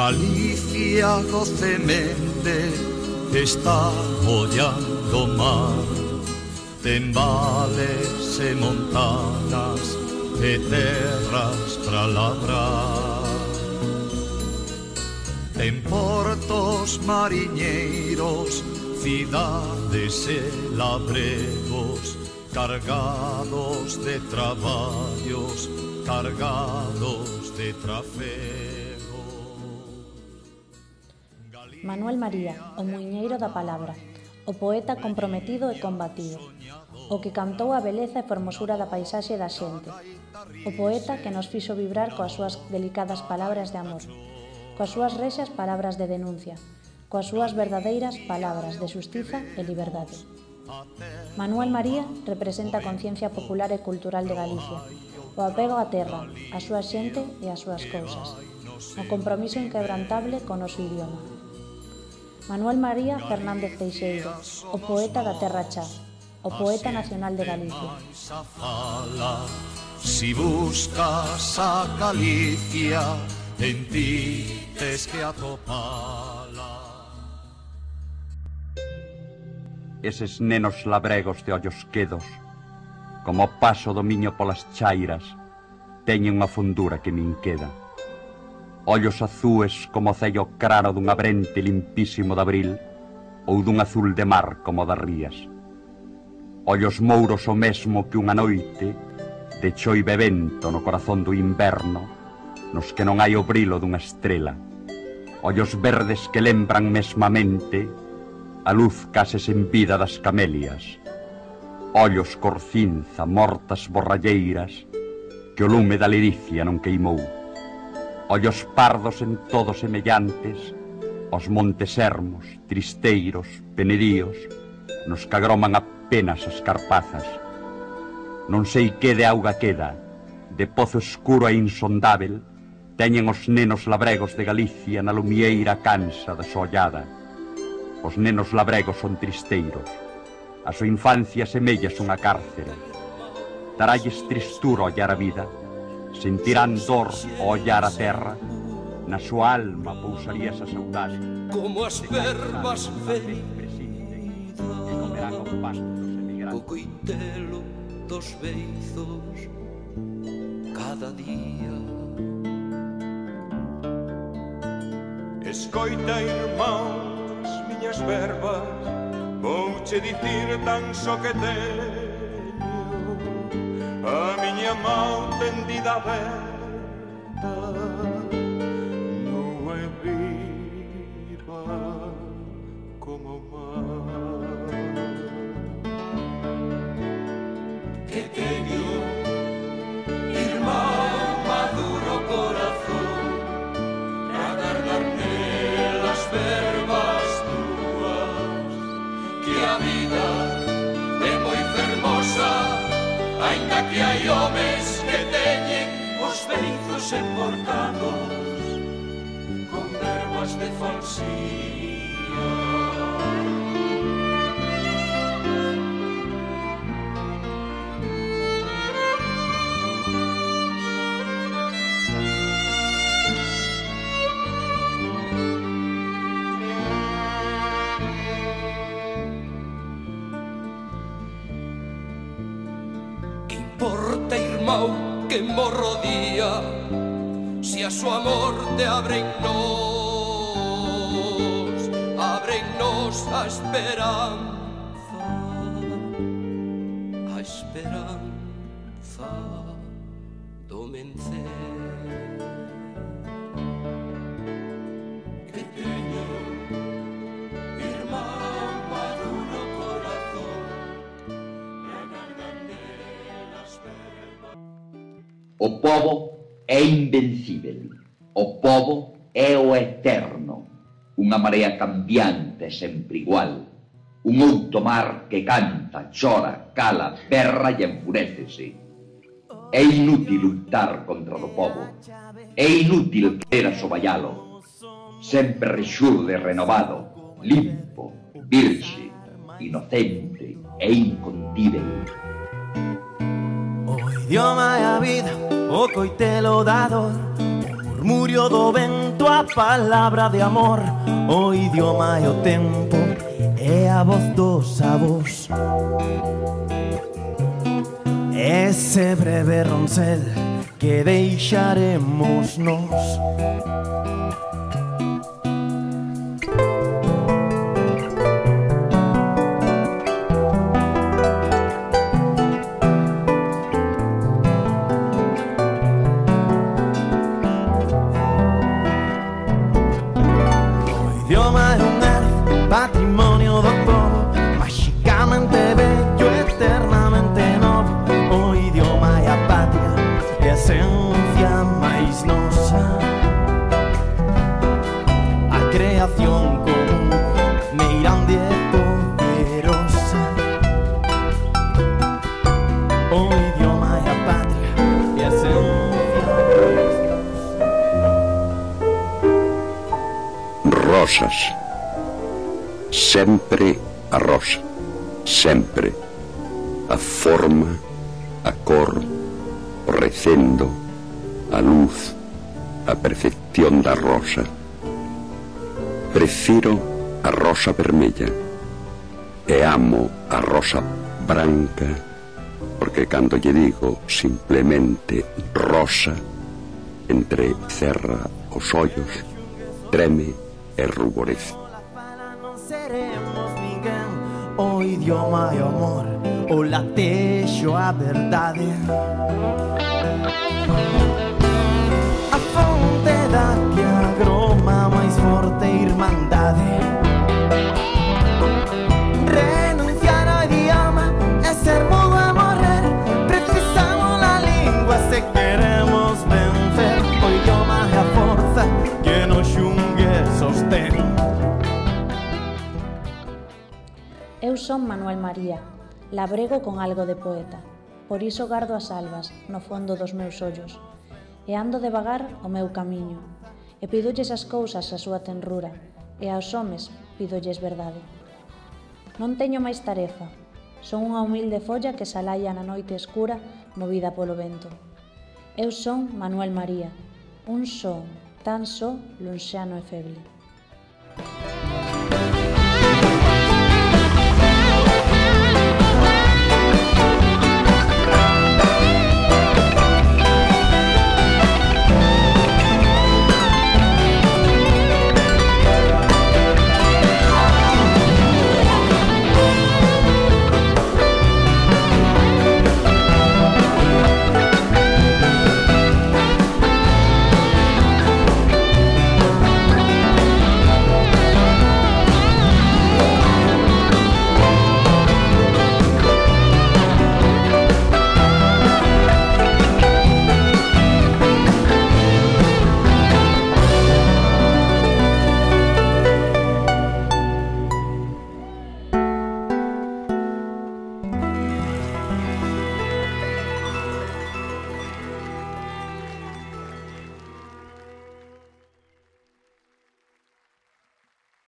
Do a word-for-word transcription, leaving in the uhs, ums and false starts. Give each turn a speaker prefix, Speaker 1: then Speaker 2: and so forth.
Speaker 1: Galicia docemente está bollando mar, ten vales e montanas e terras para labrar. Ten portos mariñeiros, cidades e labregos, cargados de traballos, cargados de trafego.
Speaker 2: Manuel María, o muiñeiro da palabra, o poeta comprometido e combatido, o que cantou a beleza e formosura da paisaxe da xente, o poeta que nos fixo vibrar coas súas delicadas palabras de amor, coas súas rexas palabras de denuncia, coas súas verdadeiras palabras de xustiza e liberdade. Manuel María representa a conciencia popular e cultural de Galicia, o apego á terra, á súa xente e ás súas cousas, o compromiso inquebrantable co noso idioma. Manuel María Fernández Teixeiro, o poeta da Terra Chá, o poeta nacional de Galicia.
Speaker 1: Si buscas a Galicia, en ti tes que atopala.
Speaker 3: Eses nenos labregos de ollos quedos, como o paso do miño polas chairas, teñen unha fondura que me inqueda. Ollos azúes como o cello crano dun abrente limpísimo de abril ou dun azul de mar como das rías. Ollos mouros o mesmo que unha noite de choive vento no corazón do inverno, nos que non hai o brilo dunha estrela. Ollos verdes que lembran mesmamente a luz case sen vida das camelias. Ollos cor cinza, mortas borralleiras que o lume da ledicia non queimou. Ollos pardos en todo semellantes aos montes ermos, tristeiros, penedíos, nos que agroman apenas as carpazas. Non sei que de auga queda, de pozo escuro e insondável, teñen os nenos labregos de Galicia na lumieira cansa da sollada. Os nenos labregos son tristeiros, a súa infancia semella unha cárcere. Daralles tristura ollar a vida, sentirán dor ao ollar a terra, na súa alma pousaría esa saudade.
Speaker 4: Como as verbas feridas, o coitelo dos beizos cada día.
Speaker 5: Escoita, irmãos, miñas verbas, vouche dicir tan só que teño a miña mão tendida aberta, nua e viva como o mar.
Speaker 4: Que teño, irmão, maduro corazón, pra guardar nelas verbas túas, que a vida é moi fermosa, ainda que hai homes que teñen os beizos emborcados con verbas de falsía. Importa, irmão, que morro día, se a súa morte abre en nos, abre en nos a esperanza, a esperanza do vencer. Que teño, irmão, maduro corazón, pra guardar nelas verbas.
Speaker 6: O pobo é invencível, o pobo é o eterno, unha marea cambiante sempre igual, un outo mar que canta, chora, cala, berra e enfurécese. É inútil lutar contra o pobo, é inútil querer asoballalo, sempre rexurde renovado, limpo, virxe, inocente e incontível.
Speaker 7: O idioma é a vida, o coitelo da dor, o murmurio do vento canto a palabra de amor, o idioma e o tempo, e a voz dos avós. Ese breve roncel que deixaremos nós. Patrimonio do povo, mágicamente bello, eternamente novo. O idioma e a patria, e a esencia máis nosa. A creación común, meirande e poderosa. O idioma e a patria, e a esencia máis nosa.
Speaker 3: Rosas. Sempre a rosa, sempre a forma, a cor, o recendo, a luz, a perfección da rosa. Prefiro a rosa vermella e amo a rosa branca, porque cando lle digo simplemente rosa, entre cerra os ollos, treme e ruborece.
Speaker 7: Seremos ninguén, o idioma e o amor, o latexo a verdade. A fonte da que agroma máis forte irmandade. Renunciar ao idioma é ser mudo a morrer. Precisamos a língua se queremos vencer. O idioma é a forza que nos xungue e sostén.
Speaker 2: Eu son Manuel María, labrego con algo de poeta, por iso gardo as albas no fondo dos meus ollos, e ando devagar o meu camiño, e pidolles as cousas a súa tenrura, e aos homes pidolles verdade. Non teño máis tarefa, son unha humilde folla que salaia na noite escura movida polo vento. Eu son Manuel María, un só, tan só, lonxano e feble.